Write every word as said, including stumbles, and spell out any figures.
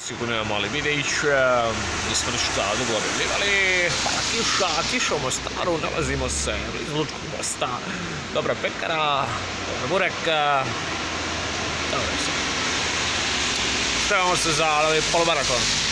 sigurno imamo mali vidić, nismo ništa dugo objavljivali, para kiša, kiša u Mostaru, nalazimo se blizu Lučkog mosta, dobra pekara, dobar burek, dobro se. Stavamo se za polumarakon.